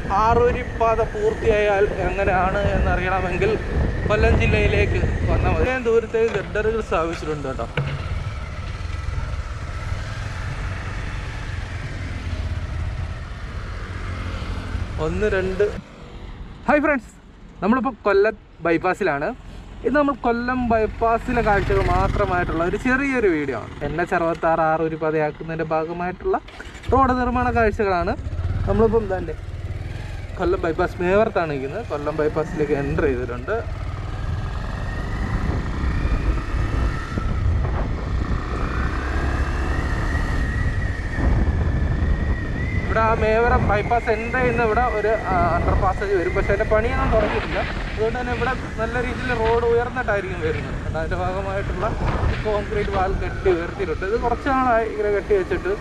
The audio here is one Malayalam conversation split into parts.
ആറുവരിപ്പാത പൂർത്തിയായാൽ എങ്ങനെയാണ് എന്നറിയണമെങ്കിൽ കൊല്ലം ജില്ലയിലേക്ക് വന്നാൽ മതി. ദൂരത്തേക്ക് ഗഡറുകൾ സ്ഥാപിച്ചിട്ടുണ്ട് കേട്ടോ. ഒന്ന് രണ്ട്. ഹായ് ഫ്രണ്ട്സ്, നമ്മളിപ്പോൾ കൊല്ലം ബൈപ്പാസിലാണ്. ഇത് നമ്മൾ കൊല്ലം ബൈപ്പാസിലെ കാഴ്ചകൾ മാത്രമായിട്ടുള്ള ഒരു ചെറിയൊരു വീഡിയോ ആണ്. NH66 ആറുവരിപ്പാതയാക്കുന്നതിൻ്റെ ഭാഗമായിട്ടുള്ള റോഡ് നിർമ്മാണ കാഴ്ചകളാണ്. നമ്മളിപ്പം തന്നെ കൊല്ലം ബൈപ്പാസ് മേവർത്താണ് ഇരിക്കുന്നത്. കൊല്ലം ബൈപ്പാസിലേക്ക് എൻ്റർ ചെയ്തിട്ടുണ്ട്. ഇവിടെ ആ മേവറം ബൈപ്പാസ് എൻ്റർ ചെയ്യുന്ന ഇവിടെ ഒരു അണ്ടർ പാസേജ് വരും. പക്ഷേ അതിൻ്റെ പണിയൊന്നും തുടങ്ങിയിട്ടില്ല. അതുകൊണ്ട് തന്നെ ഇവിടെ നല്ല രീതിയിൽ റോഡ് ഉയർന്നിട്ടായിരിക്കും വരുന്നത്. അതിൻ്റെ ഭാഗമായിട്ടുള്ള കോൺക്രീറ്റ് വാൽ കെട്ടി ഉയർത്തിയിട്ടുണ്ട്. ഇത് കുറച്ച് നാളായി ഇങ്ങനെ കെട്ടി വെച്ചിട്ട്.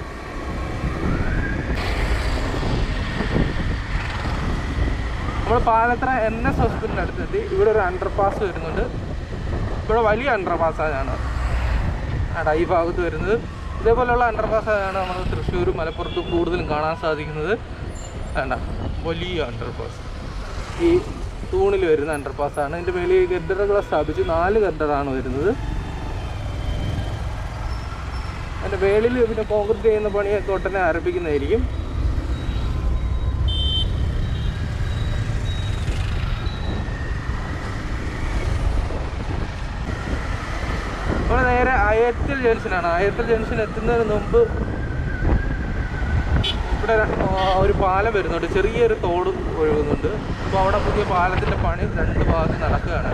നമ്മൾ പാലത്ര NS ഹോസ്പിറ്റലിൻ്റെ അടുത്തെത്തി. ഇവിടെ ഒരു അണ്ടർ പാസ് വരുന്നുണ്ട്. ഇവിടെ വലിയ അണ്ടർ പാസാണ് ഈ ഭാഗത്ത് വരുന്നത്. ഇതേപോലെയുള്ള അണ്ടർ പാസാണ് നമ്മൾ തൃശ്ശൂരും മലപ്പുറത്തും കൂടുതലും കാണാൻ സാധിക്കുന്നത്. വേണ്ട, വലിയ അണ്ടർ പാസ് ഈ തൂണിൽ വരുന്ന അണ്ടർ പാസ്സാണ്. ഇതിൻ്റെ മേളിൽ ഗഡറുകളെ സ്ഥാപിച്ച് 4 ഗഡറാണ് വരുന്നത്. അതിൻ്റെ മേളിൽ പിന്നെ കോൺക്രീറ്റ് ചെയ്യുന്ന പണിയൊക്കെ ഉടനെ ആരംഭിക്കുന്നതായിരിക്കും. നമ്മൾ നേരെ അയത്തിൽ ജംഗ്ഷനാണ്. അയത്തിൽ ജംഗ്ഷൻ എത്തുന്നതിന് മുമ്പ് ഇവിടെ ഒരു പാലം വരുന്നുണ്ട്. ചെറിയൊരു തോട് ഒഴുകുന്നുണ്ട്. അപ്പോൾ അവിടെ പുതിയ പാലത്തിൻ്റെ പണി 2 ഭാഗത്ത് നടക്കുകയാണ്.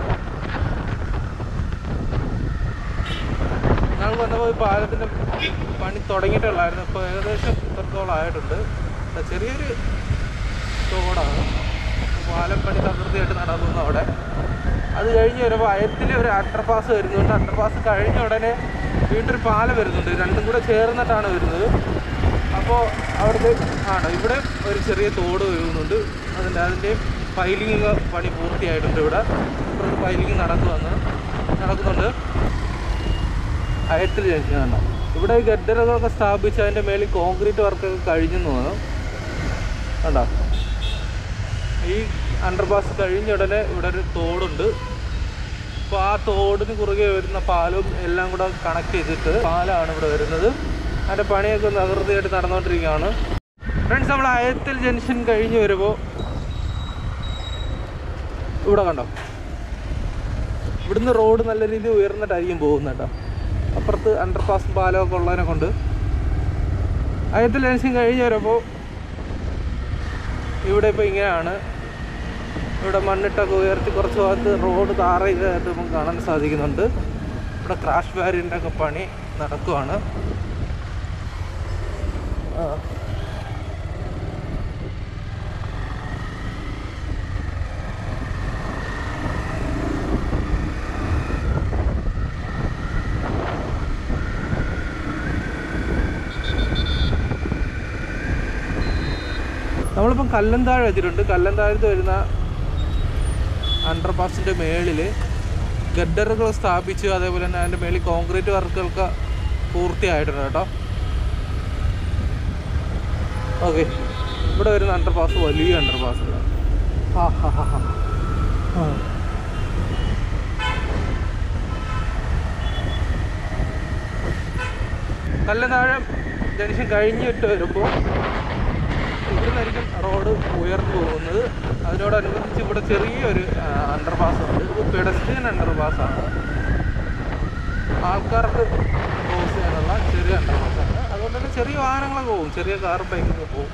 ഞങ്ങൾ വന്നപ്പോൾ ഈ പാലത്തിൻ്റെ പണി തുടങ്ങിയിട്ടുള്ളായിരുന്നു. ഇപ്പോൾ ഏകദേശം ഇത്രത്തോളം ആയിട്ടുണ്ട്. ചെറിയൊരു തോടാണ്. പാലം പണി തകൃതിയായിട്ട് നടക്കുന്നു അവിടെ. അത് കഴിഞ്ഞ് വരുമ്പോൾ അയത്തിൽ ഒരു അണ്ടർ പാസ് വരുന്നുണ്ട്. അണ്ടർ പാസ് കഴിഞ്ഞ ഉടനെ വീണ്ടും ഒരു പാലം വരുന്നുണ്ട്. രണ്ടും കൂടെ ചേർന്നിട്ടാണ് വരുന്നത്. അപ്പോൾ അവിടുത്തെ ഇവിടെ ഒരു ചെറിയ തോട് ഒഴുകുന്നുണ്ട്. അതിൻ്റെ പൈലിംഗ് പണി പൂർത്തിയായിട്ടുണ്ട്. ഇവിടെ പൈലിംഗ് നടക്കുന്നുണ്ട്. അയത്തിൽ ജംഗ്ഷൻ കണ്ടോ. ഇവിടെ ഗഡറുകളൊക്കെ സ്ഥാപിച്ച് അതിൻ്റെ മേളിൽ കോൺക്രീറ്റ് വർക്കൊക്കെ കഴിഞ്ഞെന്ന് തോന്നുന്നു. കണ്ടോ, ഈ അണ്ടർ പാസ് കഴിഞ്ഞ ഉടനെ ഇവിടെ ഒരു തോടുണ്ട്. അപ്പോൾ ആ തോടിന് കുറുകെ വരുന്ന പാലവും എല്ലാം കൂടെ കണക്ട് ചെയ്തിട്ട് പാലമാണ് ഇവിടെ വരുന്നത്. അതിൻ്റെ പണിയൊക്കെ തകൃതിയായിട്ട് നടന്നുകൊണ്ടിരിക്കുകയാണ്. ഫ്രണ്ട്സ്, നമ്മൾ അയത്തിൽ ജംഗ്ഷൻ കഴിഞ്ഞ് വരുമ്പോൾ ഇവിടെ കണ്ടോ, ഇവിടുന്ന് റോഡ് നല്ല രീതിയിൽ ഉയർന്നിട്ടായിരിക്കും പോകുന്നത് കേട്ടോ. അപ്പുറത്ത് അണ്ടർ പാസും പാലമൊക്കെ ഉള്ളതിനെ കൊണ്ട് അയത്തിൽ ജംഗ്ഷൻ കഴിഞ്ഞ് വരുമ്പോൾ ഇവിടെ ഇപ്പോൾ ഇങ്ങനെയാണ്. ഇവിടെ മണ്ണിട്ടൊക്കെ ഉയർത്തി കുറച്ച് ഭാഗത്ത് റോഡ് ടാർ ചെയ്തതായിട്ട് നമുക്ക് കാണാൻ സാധിക്കുന്നുണ്ട്. ഇവിടെ ക്രാഷ് ബാരിയറിൻ്റെ ഒക്കെ പണി നടക്കുവാണ്. നമ്മളിപ്പം കല്ലന്താഴ് എത്തിയിട്ടുണ്ട്. കല്ലന്താഴത്ത് വരുന്ന അണ്ടർ പാസിൻ്റെ മേളിൽ ഗഡറുകൾ സ്ഥാപിച്ച് അതേപോലെ തന്നെ അതിൻ്റെ മേളിൽ കോൺക്രീറ്റ് വർക്കുകളൊക്കെ പൂർത്തിയായിട്ടുണ്ട് കേട്ടോ. ഓക്കെ, ഇവിടെ വരുന്ന അണ്ടർ പാസ് വലിയ അണ്ടർ പാസ്. കല്ലന്താഴം ജംഗ്ഷൻ കഴിഞ്ഞിട്ട് വരുമ്പോൾ ഇവിടുന്നായിരിക്കും റോഡ് ഉയർന്നു പോകുന്നത്. അതിനോടനുബന്ധിച്ച് ഇവിടെ ചെറിയൊരു അണ്ടർ പാസ് ഉണ്ട്. ഇത് പെഡസ്ട്രിയൻ അണ്ടർ പാസ്സാണ്. ആൾക്കാർക്ക് ക്രോസ് ചെയ്യാനുള്ള ചെറിയ അണ്ടർ പാസ്സാണ്. അതുകൊണ്ട് തന്നെ ചെറിയ വാഹനങ്ങളൊക്കെ പോകും, ചെറിയ കാറും ബൈക്കൊക്കെ പോകും.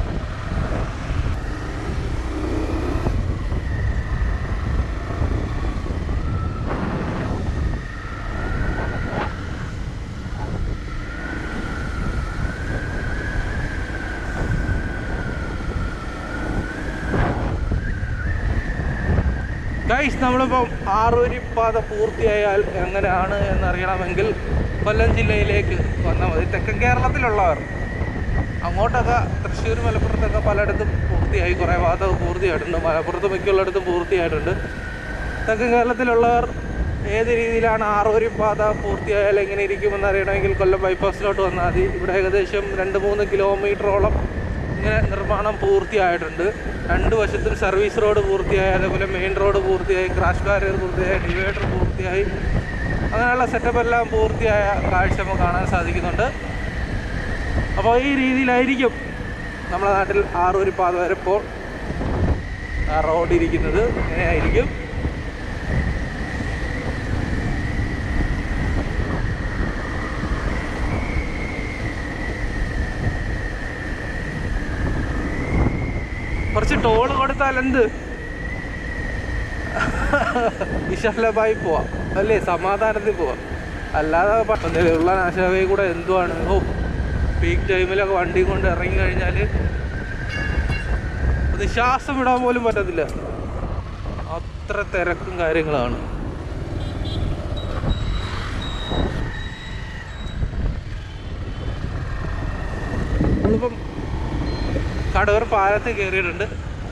ഗൈസ്, നമ്മളിപ്പം ആറുവരിപ്പാത പൂർത്തിയായാൽ എങ്ങനെയാണ് എന്നറിയണമെങ്കിൽ കൊല്ലം ജില്ലയിലേക്ക് വന്നാൽ മതി. തെക്കൻ കേരളത്തിലുള്ളവർ അങ്ങോട്ടൊക്കെ തൃശ്ശൂർ മലപ്പുറത്തൊക്കെ പലയിടത്തും പൂർത്തിയായി. കുറേ ഭാഗത്തൊക്കെ പൂർത്തിയായിട്ടുണ്ട്. മലപ്പുറത്ത് മിക്കുള്ളിടത്തും പൂർത്തിയായിട്ടുണ്ട്. തെക്കൻ കേരളത്തിലുള്ളവർ ഏത് രീതിയിലാണ് ആറുവരിപ്പാത പൂർത്തിയായാൽ എങ്ങനെ ഇരിക്കുമെന്ന് അറിയണമെങ്കിൽ കൊല്ലം ബൈപ്പാസിലോട്ട് വന്നാൽ മതി. ഇവിടെ ഏകദേശം 2-3 കിലോമീറ്ററോളം ഇങ്ങനെ നിർമ്മാണം പൂർത്തിയായിട്ടുണ്ട്. 2 വശത്തും സർവീസ് റോഡ് പൂർത്തിയായി, അതേപോലെ മെയിൻ റോഡ് പൂർത്തിയായി, ക്രാഷ് ബാരിയർ പൂർത്തിയായി, ഡിവൈഡർ പൂർത്തിയായി, അങ്ങനെയുള്ള സെറ്റപ്പ് എല്ലാം പൂർത്തിയായ കാഴ്ച നമുക്ക് കാണാൻ സാധിക്കുന്നുണ്ട്. അപ്പോൾ ഈ രീതിയിലായിരിക്കും നമ്മുടെ നാട്ടിൽ ആറൂർ പാത വരെ ഇപ്പോൾ റോഡ് ഇരിക്കുന്നത്. ഇങ്ങനെയായിരിക്കും. കുറച്ച് ടോള് കൊടുത്താൽ എന്ത് വിശാലമായി പോവാം അല്ലേ, സമാധാനത്തിൽ പോവാം. അല്ലാതെ ഉള്ള നാശവേ കൂടെ എന്തുവാണ്. പീക്ക് ടൈമിലൊക്കെ വണ്ടി കൊണ്ട് ഇറങ്ങി കഴിഞ്ഞാൽ അത് ശ്വാസം വിടാൻ പോലും പറ്റത്തില്ല, അത്ര തിരക്കും കാര്യങ്ങളാണ്. നമ്മളിപ്പം കടവൂർ പാലത്തിൽ കയറിയിട്ടുണ്ട്.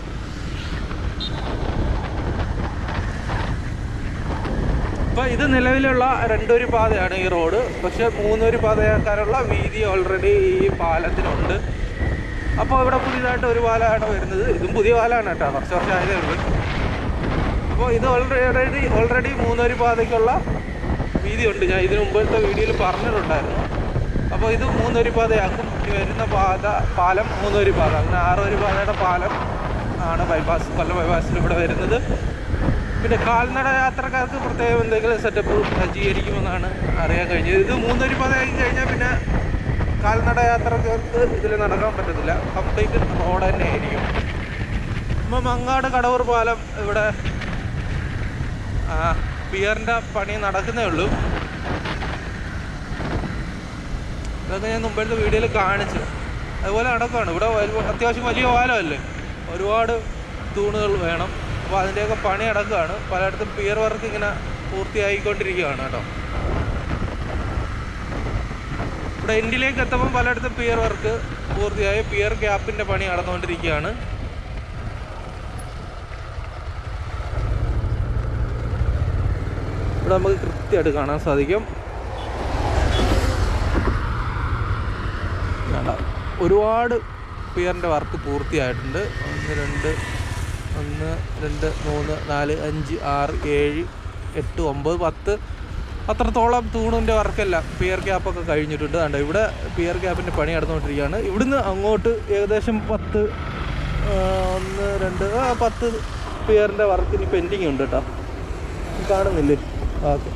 അപ്പോൾ ഇത് നിലവിലുള്ള 2 വരി പാതയാണ് ഈ റോഡ്. പക്ഷെ 3 വരി പാതയാക്കാനുള്ള വീതി ഓൾറെഡി ഈ പാലത്തിനുണ്ട്. അപ്പോൾ ഇവിടെ പുതിയതായിട്ട് ഒരു പാലമാണ് വരുന്നത്. ഇതും പുതിയ പാലമാണ് കേട്ടോ, കുറച്ച് വർഷമായതേ ഉള്ളൂ. അപ്പോൾ ഇത് ഓൾറെഡി 3 വരി പാതയ്ക്കുള്ള വീതിയുണ്ട്. ഞാൻ ഇതിന് മുമ്പത്തെ വീഡിയോയിൽ പറഞ്ഞിട്ടുണ്ടായിരുന്നു. അപ്പോൾ ഇത് 3 വരി പാതയാക്കും. ഇനി വരുന്ന പാലം 3 വരി പാത, അങ്ങനെ 6 വരി പാതയുടെ പാലം ആണ് കൊല്ലം ബൈപ്പാസിൽ ഇവിടെ വരുന്നത്. പിന്നെ കാൽനട യാത്രക്കാർക്ക് പ്രത്യേകം എന്തെങ്കിലും സെറ്റപ്പ് സജ്ജീകരിക്കുമെന്നാണ് അറിയാൻ കഴിഞ്ഞത്. ഇത് 3 വരി പാതയാക്കി കഴിഞ്ഞാൽ പിന്നെ കാൽനട യാത്രക്കാർക്ക് ഇതിൽ നടക്കാൻ പറ്റത്തില്ല, കംപ്ലീറ്റ് റോഡ് തന്നെ ആയിരിക്കും. അപ്പോൾ മങ്ങാട് കടവൂർ പാലം ഇവിടെ പിയറിൻ്റെ പണി നടക്കുന്നേ ഉള്ളൂ. ഇതൊക്കെ ഞാൻ മുമ്പത്തെ വീഡിയോയിൽ കാണിച്ചു. അതുപോലെ നടക്കുകയാണ്. ഇവിടെ അത്യാവശ്യം വലിയ പാലമല്ലേ, ഒരുപാട് തൂണുകൾ വേണം. അപ്പോൾ അതിൻ്റെയൊക്കെ പണി നടക്കുകയാണ്. പലയിടത്തും പിയർ വർക്ക് ഇങ്ങനെ പൂർത്തിയായിക്കൊണ്ടിരിക്കുകയാണ് കേട്ടോ. ഇവിടെ എൻഡിലേക്ക് എത്തുമ്പം പലയിടത്തും പിയർ വർക്ക് പൂർത്തിയായി, പിയർ ക്യാപ്പിൻ്റെ പണി നടന്നുകൊണ്ടിരിക്കുകയാണ്. ഇവിടെ നമുക്ക് കൃത്യമായിട്ട് കാണാൻ സാധിക്കും. ഒരുപാട് പിയറിൻ്റെ വർക്ക് പൂർത്തിയായിട്ടുണ്ട്. 1 2 3 4 5 6 7 8 9 10 അത്രത്തോളം തൂണിൻ്റെ വർക്കെല്ലാം പിയർ ക്യാപ്പൊക്കെ കഴിഞ്ഞിട്ടുണ്ട്. അതുകൊണ്ട് ഇവിടെ പിയർ ക്യാപ്പിൻ്റെ പണി നടന്നുകൊണ്ടിരിക്കുകയാണ്. ഇവിടുന്ന് അങ്ങോട്ട് ഏകദേശം 10 പിയറിൻ്റെ വർക്ക് ഇനി പെൻഡിങ് ഉണ്ട് കേട്ടോ, കാണുന്നില്ലേ? ഓക്കെ.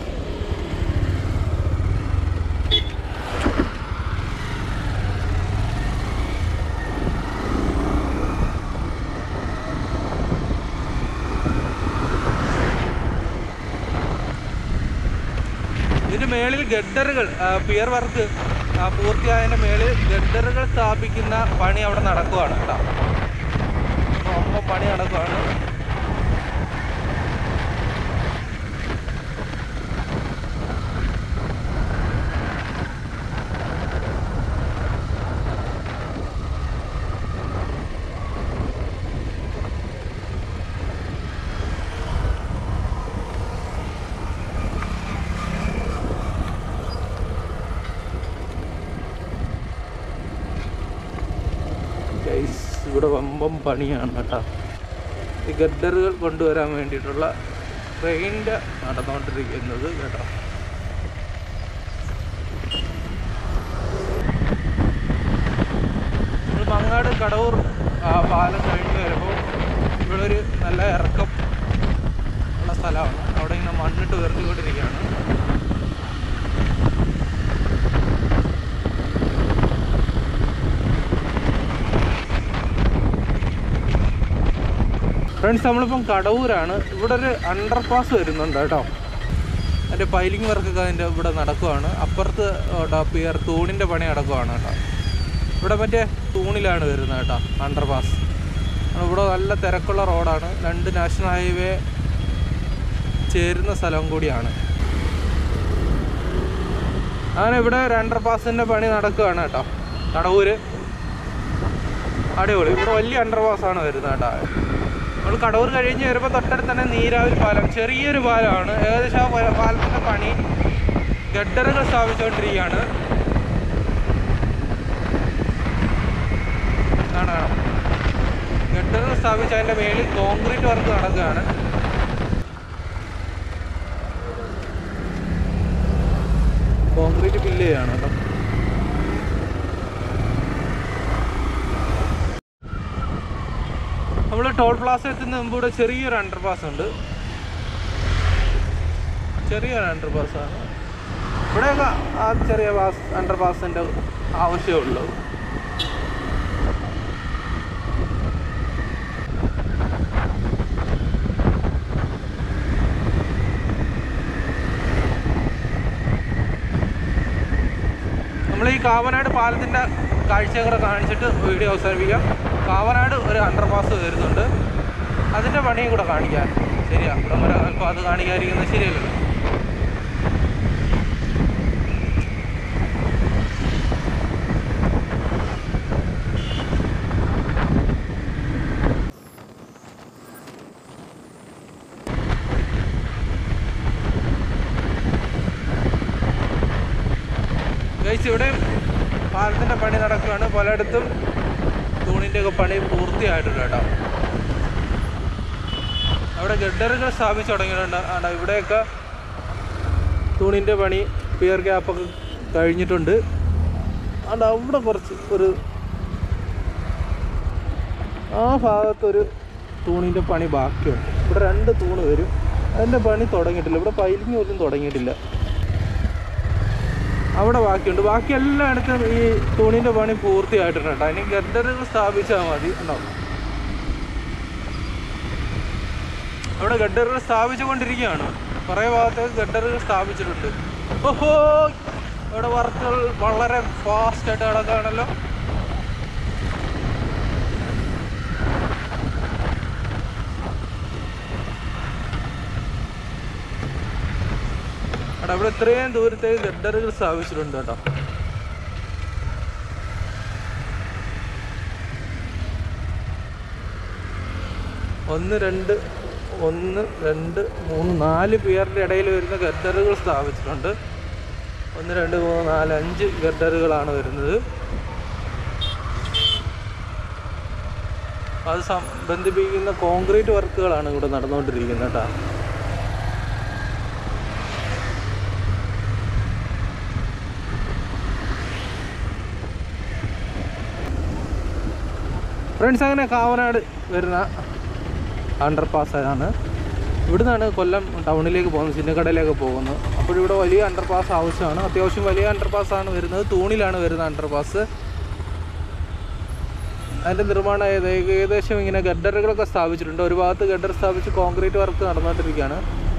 ഇതിൻ്റെ മേളിൽ ഗഡറുകൾ, പിയർ വർക്ക് പൂർത്തിയായതിൻ്റെ മേളിൽ ഗഡറുകൾ സ്ഥാപിക്കുന്ന പണി അവിടെ നടക്കുകയാണ് കേട്ടോ. അപ്പോൾ പണി നടക്കുകയാണ്. ഇവിടെ വമ്പം പണിയാണ് കേട്ടോ. ഈ ഗഡറുകൾ കൊണ്ടുവരാൻ വേണ്ടിയിട്ടുള്ള ട്രെയിനിൻ്റെ നടന്നുകൊണ്ടിരിക്കുന്നത് കേട്ടോ. നമ്മൾ മങ്ങാട് കടവൂർ പാലം കഴിഞ്ഞ് വരുമ്പോൾ ഇവിടെ ഒരു നല്ല ഇറക്കം ഉള്ള സ്ഥലമാണ്. അവിടെ ഇങ്ങനെ മണ്ണിട്ട് ഉയർത്തിക്കൊണ്ടിരിക്കുകയാണ്. ഫ്രണ്ട്സ്, നമ്മളിപ്പം കടവൂരാണ്. ഇവിടെ ഒരു അണ്ടർപാസ് വരുന്നുണ്ട് കേട്ടോ. അതിൻ്റെ പൈലിംഗ് വർക്കൊക്കെ അതിൻ്റെ ഇവിടെ നടക്കുവാണ്. അപ്പുറത്ത് കേട്ടോ പിയർ തൂണിൻ്റെ പണി നടക്കുവാണ് കേട്ടോ. ഇവിടെ മറ്റേ തൂണിലാണ് വരുന്നത് കേട്ടോ അണ്ടർപാസ്. ഇവിടെ നല്ല തിരക്കുള്ള റോഡാണ്. 2 നാഷണൽ ഹൈവേ ചേരുന്ന സ്ഥലം കൂടിയാണ്. അങ്ങനെ ഇവിടെ ഒരു അണ്ടർപാസിൻ്റെ പണി നടക്കുകയാണ് കേട്ടോ കടവൂര്. അടിപൊളി. ഇവിടെ വലിയ അണ്ടർപാസാണ് വരുന്നത് കേട്ടോ. നമ്മൾ കടവൂർ കഴിഞ്ഞ് വരുമ്പോൾ തൊട്ടടുത്ത് തന്നെ നീരാവിൽ പാലം, ചെറിയൊരു പാലമാണ്. ഏകദേശം ആ പാലത്തിൻ്റെ പണി ഗഡറുകൾ സ്ഥാപിച്ചുകൊണ്ടിരിക്കുകയാണ്. കാണാം. ഗട്ടർ സ്ഥാപിച്ച് അതിൻ്റെ മേളിൽ കോൺക്രീറ്റ് വർക്ക് നടക്കുകയാണ്. കോൺക്രീറ്റ് ഫില്ല് ചെയ്യാണ് കേട്ടോ. നമ്മൾ ടോൾ പ്ലാസ എത്തുന്ന മുമ്പ് ഇവിടെ ചെറിയൊരു അണ്ടർപാസ് ഉണ്ട്. ചെറിയൊരു അണ്ടർപാസ്സാണ് ഇവിടെയൊക്കെ. ആ ചെറിയ അണ്ടർപാസിൻ്റെ ആവശ്യമുള്ളൂ. നമ്മൾ ഈ കാവനാട് പാലത്തിൻ്റെ കാഴ്ചകളെ കാണിച്ചിട്ട് വീഡിയോ അവസാനിപ്പിക്കാം. കാവനാട് ഒരു അണ്ടർപാസ് വരുന്നുണ്ട്, അതിൻ്റെ പണിയും കൂടെ കാണിക്കാൻ. ശരിയാ, ഇവിടെ വരെ അല്പം അത് കാണിക്കാതിരിക്കുന്നത് ശരിയല്ലല്ലോ. ഇവിടെ പാലത്തിൻ്റെ പണി നടക്കുകയാണ്. പലയിടത്തും തൂണിൻ്റെയൊക്കെ പണി പൂർത്തിയായിട്ടുണ്ട് കേട്ടോ. അവിടെ ഗഡറുകൾ സ്ഥാപിച്ചു തുടങ്ങിയിട്ടുണ്ട്. ഇവിടെയൊക്കെ തൂണിൻ്റെ പണി പിയർ ഗ്യാപ്പൊക്കെ കഴിഞ്ഞിട്ടുണ്ട്. അവിടെ കുറച്ച് ആ ഭാഗത്തൊരു തൂണിൻ്റെ പണി ബാക്കിയുണ്ട്. ഇവിടെ 2 തൂണ് വരും, അതിൻ്റെ പണി തുടങ്ങിയിട്ടില്ല. ഇവിടെ പൈലിങ് പോലും തുടങ്ങിയിട്ടില്ല. അവിടെ ബാക്കിയുണ്ട്. ബാക്കി എല്ലായിടത്തും ഈ തൂണിൻ്റെ പണി പൂർത്തിയായിട്ടുണ്ട് കേട്ടോ. ഇനി ഗഡറുകൾ സ്ഥാപിച്ചാൽ മതി. ഉണ്ടാവും അവിടെ ഗഡറുകൾ സ്ഥാപിച്ചുകൊണ്ടിരിക്കുകയാണ്. കുറേ ഭാഗത്തേക്ക് ഗഡറുകൾ സ്ഥാപിച്ചിട്ടുണ്ട്. ഓഹോ, ഇവിടെ വർക്കുകൾ വളരെ ഫാസ്റ്റായിട്ട് നടക്കുകയാണല്ലോ. അവിടെ ഇത്രയും ദൂരത്തേക്ക് ഗഡറുകൾ സ്ഥാപിച്ചിട്ടുണ്ട് കേട്ടോ. ഒന്ന് രണ്ട് 4 പിയറിൻ്റെ ഇടയിൽ വരുന്ന ഗഡറുകൾ സ്ഥാപിച്ചിട്ടുണ്ട്. 1 2 3 4 5 ഗഡറുകളാണ് വരുന്നത്. അത് ബന്ധിപ്പിക്കുന്ന കോൺക്രീറ്റ് വർക്കുകളാണ് ഇവിടെ നടന്നുകൊണ്ടിരിക്കുന്നത് കേട്ടോ. ഫ്രണ്ട്സ്, അങ്ങനെ കാവനാട് വരുന്ന അണ്ടർപാസ്സാണ്. ഇവിടെ നിന്നാണ് കൊല്ലം ടൗണിലേക്ക് പോകുന്നത്, ചിന്നക്കടയിലേക്ക് പോകുന്നത്. അപ്പോഴിവിടെ വലിയ അണ്ടർപാസ് ആവശ്യമാണ്. അത്യാവശ്യം വലിയ അണ്ടർപാസ്സാണ് വരുന്നത്. തൂണിലാണ് വരുന്ന അണ്ടർപാസ്. അതിൻ്റെ നിർമ്മാണം ഏകദേശം ഇങ്ങനെ ഗഡറുകളൊക്കെ സ്ഥാപിച്ചിട്ടുണ്ട്. ഒരു ഭാഗത്ത് ഗഡർ സ്ഥാപിച്ച് കോൺക്രീറ്റ് വർക്ക് നടന്നുകൊണ്ടിരിക്കുകയാണ്.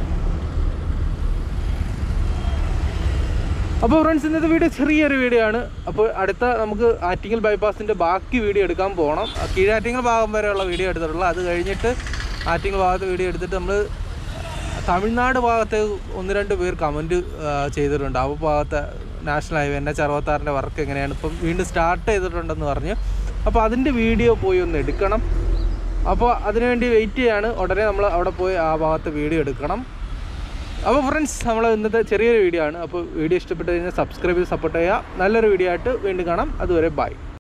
അപ്പോൾ ഫ്രണ്ട്സ്, ഇന്നത്തെ വീഡിയോ ചെറിയൊരു വീഡിയോ ആണ്. അപ്പോൾ അടുത്ത നമുക്ക് ആറ്റിങ്ങൽ ബൈപ്പാസിൻ്റെ ബാക്കി വീഡിയോ എടുക്കാൻ പോകണം. കീഴാറ്റിങ്ങൽ ഭാഗം വരെയുള്ള വീഡിയോ എടുത്തിട്ടുള്ളൂ. അത് കഴിഞ്ഞിട്ട് ആറ്റിങ്ങൽ ഭാഗത്ത് വീഡിയോ എടുത്തിട്ട് നമ്മൾ തമിഴ്നാട് ഭാഗത്ത് 1-2 പേർ കമൻറ്റ് ചെയ്തിട്ടുണ്ട്. ആ ഭാഗത്തെ നാഷണൽ ഹൈവേ NH66 വർക്ക് എങ്ങനെയാണ് ഇപ്പം വീണ്ടും സ്റ്റാർട്ട് ചെയ്തിട്ടുണ്ടെന്ന് പറഞ്ഞ്. അപ്പോൾ അതിൻ്റെ വീഡിയോ പോയി ഒന്ന് എടുക്കണം. അപ്പോൾ അതിനുവേണ്ടി വെയിറ്റ് ചെയ്യാണ്. ഉടനെ നമ്മൾ അവിടെ പോയി ആ ഭാഗത്ത് വീഡിയോ എടുക്കണം. അപ്പോൾ ഫ്രണ്ട്സ്, നമ്മൾ ഇന്നത്തെ ചെറിയൊരു വീഡിയോ ആണ്. അപ്പോൾ വീഡിയോ ഇഷ്ടപ്പെട്ട് കഴിഞ്ഞാൽ സബ്സ്ക്രൈബ് ചെയ്ത് സപ്പോർട്ട് ചെയ്യുക. നല്ലൊരു വീഡിയോ ആയിട്ട് വീണ്ടും കാണാം. അതുവരെ ബൈ.